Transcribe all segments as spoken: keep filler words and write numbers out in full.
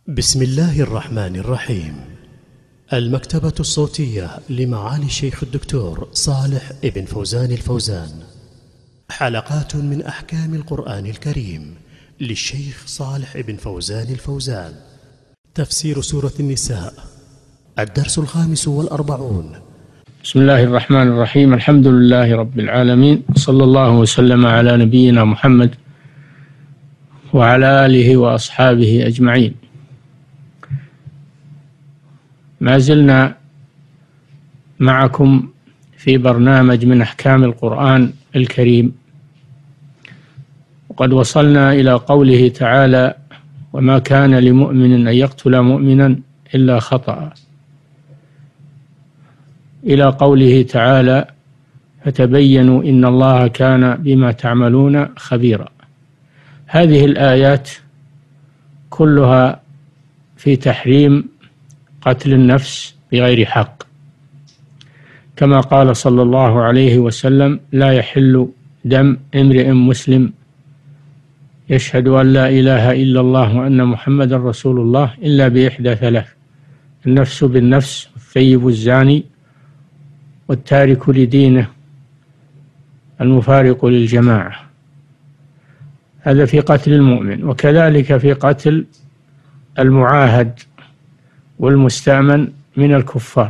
بسم الله الرحمن الرحيم. المكتبة الصوتية لمعالي الشيخ الدكتور صالح ابن فوزان الفوزان، حلقات من أحكام القرآن الكريم للشيخ صالح ابن فوزان الفوزان. تفسير سورة النساء، الدرس الخامس والأربعون. بسم الله الرحمن الرحيم. الحمد لله رب العالمين، صلى الله وسلم على نبينا محمد وعلى آله وأصحابه أجمعين. ما زلنا معكم في برنامج من أحكام القرآن الكريم، وقد وصلنا إلى قوله تعالى: وما كان لمؤمن أن يقتل مؤمنا إلا خطأ، إلى قوله تعالى: فتبينوا إن الله كان بما تعملون خبيرا. هذه الآيات كلها في تحريم قتل النفس بغير حق، كما قال صلى الله عليه وسلم: لا يحل دم امرئ مسلم يشهد أن لا إله إلا الله وأن محمدا رسول الله إلا بإحدى ثلاث: النفس بالنفس، والثيب الزاني، والتارك لدينه المفارق للجماعة. هذا في قتل المؤمن، وكذلك في قتل المعاهد والمستأمن من الكفار.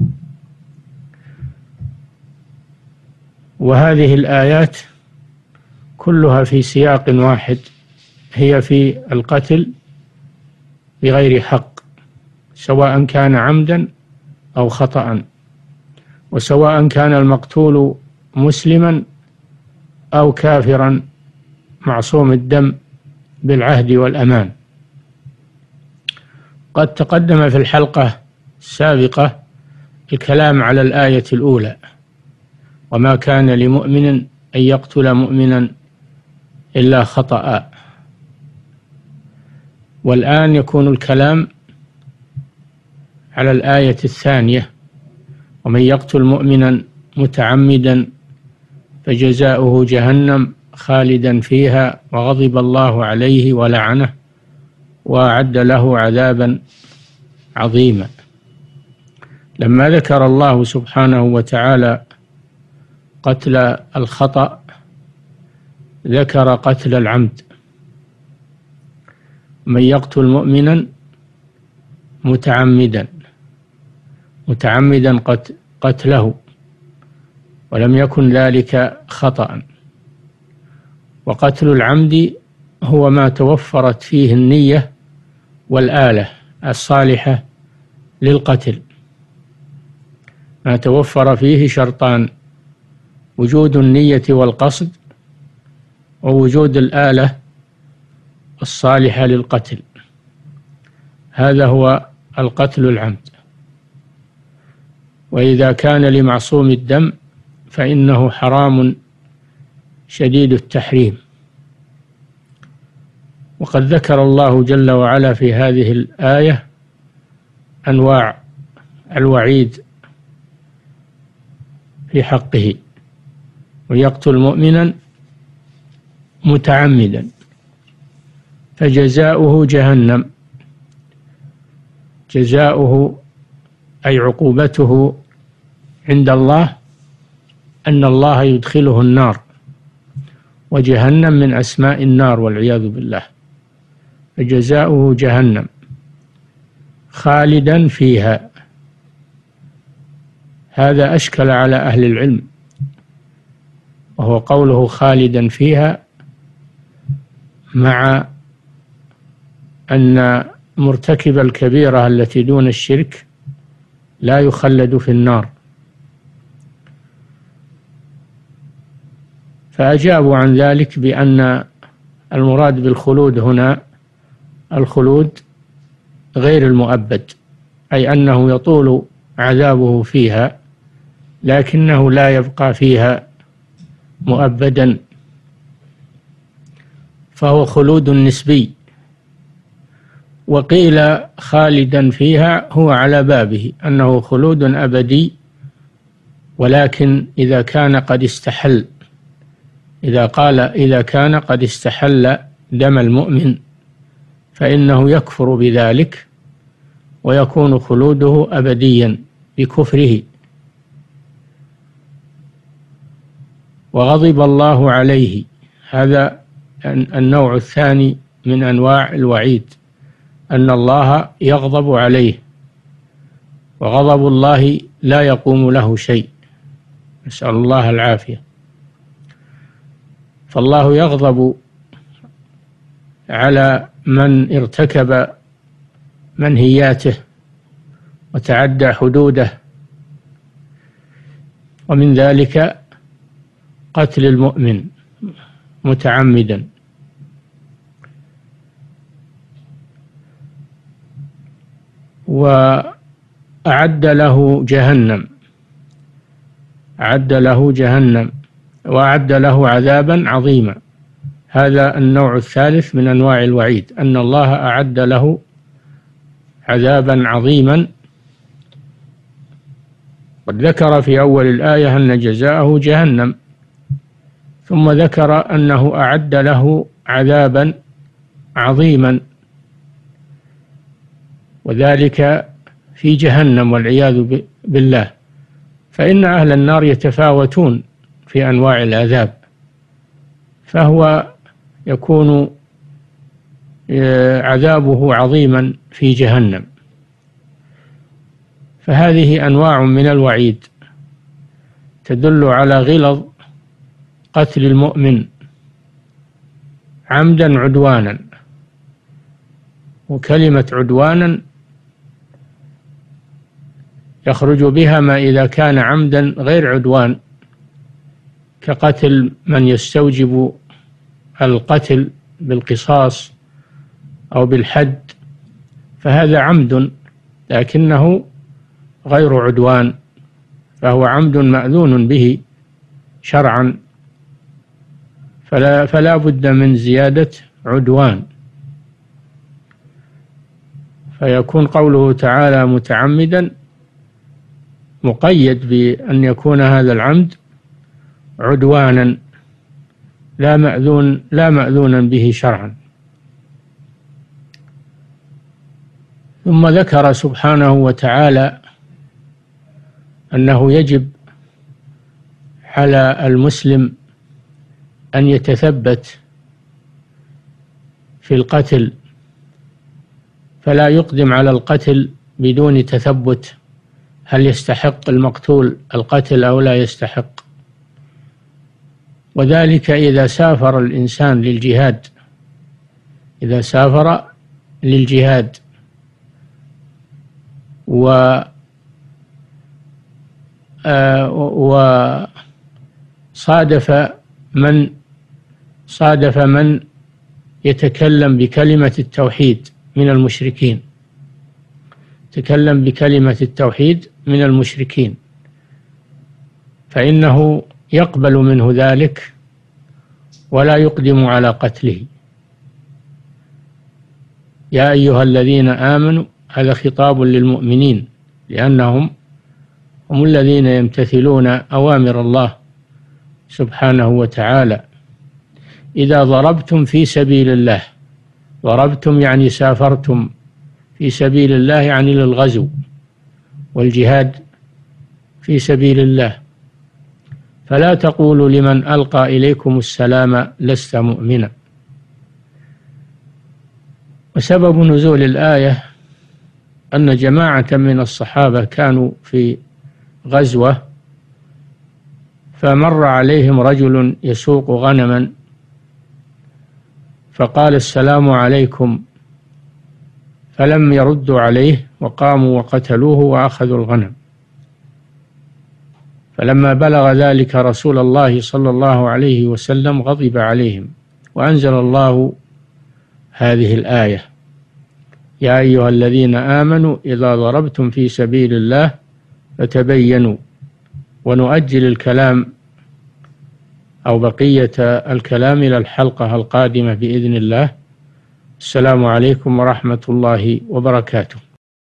وهذه الآيات كلها في سياق واحد، هي في القتل بغير حق، سواء كان عمدا أو خطأ، وسواء كان المقتول مسلما أو كافرا معصوم الدم بالعهد والأمان. قد تقدم في الحلقة السابقة الكلام على الآية الأولى: وما كان لمؤمن أن يقتل مؤمنا إلا خطأ. والآن يكون الكلام على الآية الثانية: ومن يقتل مؤمنا متعمدا فجزاؤه جهنم خالدا فيها وغضب الله عليه ولعنه وأعد له عذابا عظيما. لما ذكر الله سبحانه وتعالى قتل الخطأ ذكر قتل العمد. من يقتل مؤمنا متعمدا متعمدا قتله ولم يكن ذلك خطأ. وقتل العمد هو ما توفرت فيه النية والآلة الصالحة للقتل، ما توفر فيه شرطان: وجود النية والقصد، ووجود الآلة الصالحة للقتل. هذا هو القتل العمد. وإذا كان لمعصوم الدم فإنه حرام شديد التحريم. وقد ذكر الله جل وعلا في هذه الآية أنواع الوعيد في حقه: ويقتل مؤمنا متعمدا فجزاؤه جهنم. جزاؤه أي عقوبته عند الله أن الله يدخله النار، وجهنم من أسماء النار والعياذ بالله. فجزاؤه جهنم خالدا فيها. هذا أشكل على أهل العلم، وهو قوله خالدا فيها، مع أن مرتكب الكبيرة التي دون الشرك لا يخلد في النار. فأجابوا عن ذلك بأن المراد بالخلود هنا الخلود غير المؤبد، أي أنه يطول عذابه فيها لكنه لا يبقى فيها مؤبدا، فهو خلود نسبي. وقيل خالدا فيها هو على بابه، أنه خلود أبدي، ولكن إذا كان قد استحل إذا قال إذا كان قد استحل دم المؤمن فإنه يكفر بذلك ويكون خلوده أبديا بكفره، وغضب الله عليه. هذا النوع الثاني من أنواع الوعيد، أن الله يغضب عليه، وغضب الله لا يقوم له شيء، نسأل الله العافية. فالله يغضب على من ارتكب منهياته وتعدى حدوده، ومن ذلك قتل المؤمن متعمدا. وأعد له جهنم أعد له جهنم وأعد له عذابا عظيما. هذا النوع الثالث من أنواع الوعيد، أن الله أعد له عذابا عظيما. قد ذكر في أول الآية أن جزاءه جهنم، ثم ذكر أنه أعد له عذابا عظيما، وذلك في جهنم والعياذ بالله. فإن أهل النار يتفاوتون في أنواع العذاب، فهو يكون عذابه عظيما في جهنم. فهذه أنواع من الوعيد تدل على غلظ قتل المؤمن عمدا عدوانا. وكلمة عدوانا يخرج بها ما إذا كان عمدا غير عدوان، كقتل من يستوجب القتل بالقصاص أو بالحد، فهذا عمد لكنه غير عدوان، فهو عمد مأذون به شرعا، فلا, فلا بد من زيادة عدوان. فيكون قوله تعالى متعمدا مقيد بأن يكون هذا العمد عدوانا لا مأذون لا مأذونا به شرعا. ثم ذكر سبحانه وتعالى أنه يجب على المسلم أن يتثبت في القتل، فلا يقدم على القتل بدون تثبت هل يستحق المقتول القتل أو لا يستحق. وذلك إذا سافر الإنسان للجهاد إذا سافر للجهاد و وصادف من صادف من يتكلم بكلمة التوحيد من المشركين تكلم بكلمة التوحيد من المشركين فإنه يقبل منه ذلك ولا يقدم على قتله. يا أيها الذين آمنوا، هذا خطاب للمؤمنين، لأنهم هم الذين يمتثلون أوامر الله سبحانه وتعالى. إذا ضربتم في سبيل الله، ضربتم يعني سافرتم في سبيل الله، يعني للغزو والجهاد في سبيل الله، فلا تقولوا لمن ألقى إليكم السلام لست مؤمنا. وسبب نزول الآية أن جماعة من الصحابة كانوا في غزوة، فمر عليهم رجل يسوق غنما فقال السلام عليكم، فلم يردوا عليه وقاموا وقتلوه وأخذوا الغنم. فلما بلغ ذلك رسول الله صلى الله عليه وسلم غضب عليهم، وأنزل الله هذه الآية: يا أيها الذين آمنوا إذا ضربتم في سبيل الله فتبينوا. ونؤجل الكلام أو بقية الكلام إلى الحلقة القادمة بإذن الله. السلام عليكم ورحمة الله وبركاته.